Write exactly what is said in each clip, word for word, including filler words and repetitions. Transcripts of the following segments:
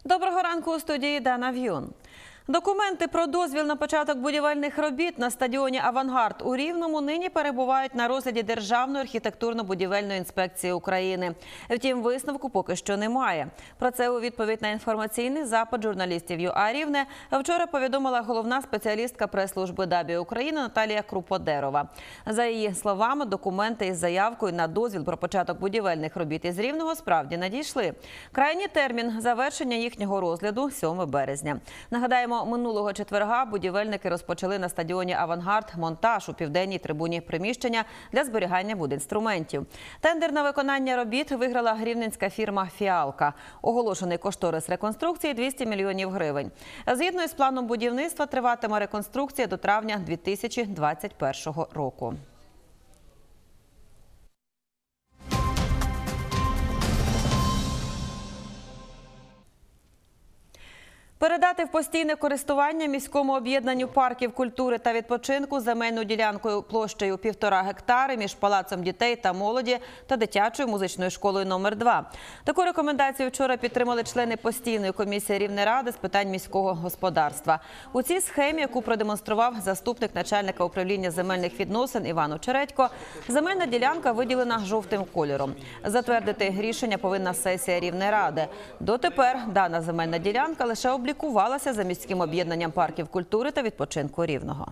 Доброго ранку, у студії Дана В'юн. Документи про дозвіл на початок будівельних робіт на стадіоні «Авангард» у Рівному нині перебувають на розгляді Державної архітектурно-будівельної інспекції України. Втім, висновку поки що немає. Про це у відповідь на інформаційний запит журналістів ю а Рівне вчора повідомила головна спеціалістка прес-служби ДАБІ України Наталія Круподерова. За її словами, документи із заявкою на дозвіл про початок будівельних робіт із Рівного справді надійшли. Крайній термін завершення їхнього розгляду – сьоме березня. Нагадаємо, минулого четверга будівельники розпочали на стадіоні «Авангард» монтаж у південній трибуні приміщення для зберігання будінструментів. Тендер на виконання робіт виграла рівненська фірма «Фіалка». Оголошений кошторис реконструкції – двісті мільйонів гривень. Згідно із планом будівництва, триватиме реконструкція до травня дві тисячі двадцять першого року. Передати в постійне користування міському об'єднанню парків культури та відпочинку земельну ділянку площею півтора гектари між Палацом дітей та молоді та дитячою музичною школою номер два. Таку рекомендацію вчора підтримали члени постійної комісії Рівнеради з питань міського господарства. У цій схемі, яку продемонстрував заступник начальника управління земельних відносин Іван Очередько, земельна ділянка виділена жовтим кольором. Затвердити рішення повинна сесія Рівнеради. Дотепер дана земельна ділянка лише облікувалася Облікувалася за міським об'єднанням парків культури та відпочинку Рівного.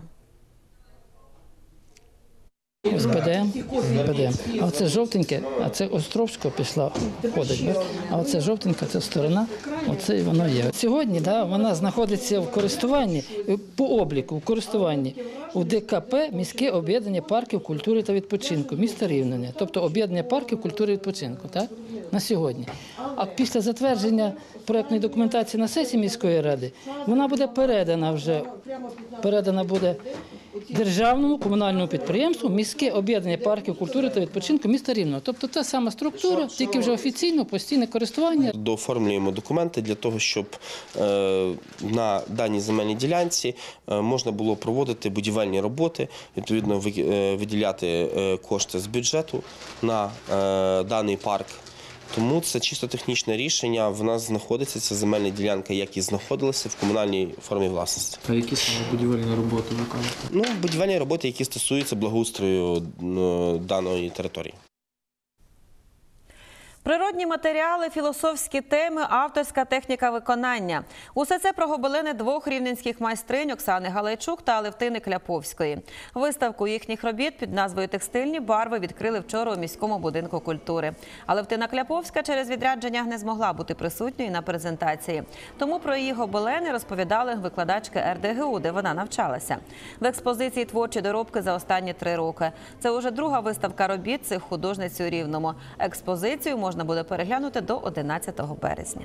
Ось БДМ, БДМ. А оце жовтеньке, а це Островського пішла, ходить. А оце жовтенька, це сторона, оце і воно є. Сьогодні да, вона знаходиться в користуванні, по обліку, в користуванні у Д К П «Міське об'єднання парків культури та відпочинку» міста Рівне. Тобто об'єднання парків культури і відпочинку, так, на сьогодні. А після затвердження проєктної документації на сесії міської ради, вона буде передана вже, передана буде державному комунальному підприємству «Міське об'єднання парків культури та відпочинку» міста Рівного. Тобто та сама структура, тільки вже офіційно, постійне користування. Дооформлюємо документи для того, щоб е, на даній земельній ділянці е, можна було проводити будівельні роботи, відповідно виділяти е, кошти з бюджету на е, даний парк. Тому це чисто технічне рішення. В нас знаходиться ця земельна ділянка, як і знаходилася в комунальній формі власності. А які саме будівельні роботи ви кажете? Ну, будівельні роботи, які стосуються благоустрою даної території. Природні матеріали, філософські теми, авторська техніка виконання. Усе це про гобелени двох рівненських майстринь Оксани Галайчук та Алевтини Кляповської. Виставку їхніх робіт під назвою «Текстильні барви» відкрили вчора у міському будинку культури. Алевтина Кляповська через відрядження не змогла бути присутньою на презентації. Тому про її гобелени розповідали викладачки Ер Де Ге У, де вона навчалася. В експозиції творчі доробки за останні три роки. Це уже друга виставка робіт цих художниць у Рівному. Експозицію можна буде переглянути до одинадцятого березня.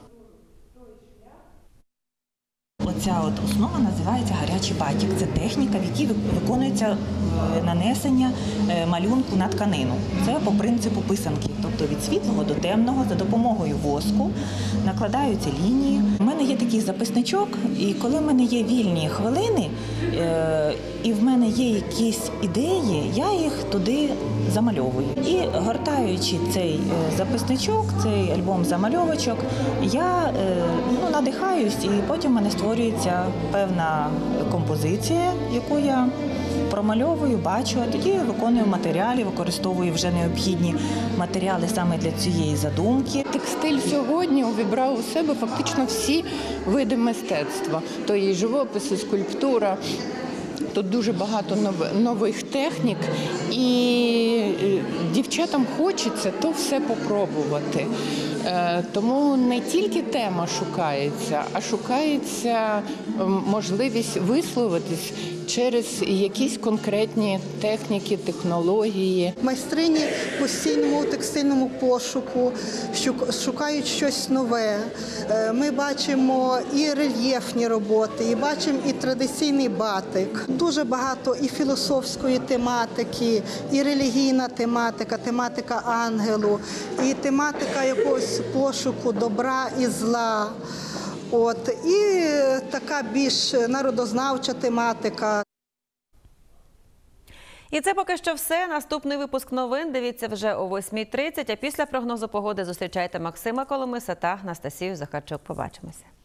Оця от основа називається гарячий батік. Це техніка, в якій виконується нанесення малюнку на тканину. Це по принципу писанки, тобто від світлого до темного, за допомогою воску накладаються лінії. У мене є такий записничок, і коли в мене є вільні хвилини, і в мене є якісь ідеї, я їх туди замальовую. І гортаючи цей записничок, цей альбом замальовочок, я ну, надихаюсь, і потім в мене створюється певна композиція, яку я промальовую, бачу, а тоді виконую матеріали, використовую вже необхідні матеріали саме для цієї задумки. Текстиль сьогодні увібрав у себе фактично всі види мистецтва. То і живопис, і скульптура. Тут дуже багато нових технік, і дівчатам хочеться то все попробувати. Тому не тільки тема шукається, а шукається можливість висловитись через якісь конкретні техніки, технології. Майстрині в постійному текстильному пошуку, шукають щось нове. Ми бачимо і рельєфні роботи, і бачимо і традиційний батик. Дуже багато і філософської тематики, і релігійна тематика, тематика ангелу, і тематика якогось пошуку добра і зла. От, і така більш народознавча тематика. І це поки що все. Наступний випуск новин дивіться вже о восьмій тридцять, а після прогнозу погоди зустрічайте Максима Коломиса та Анастасію Захарчук. Побачимося.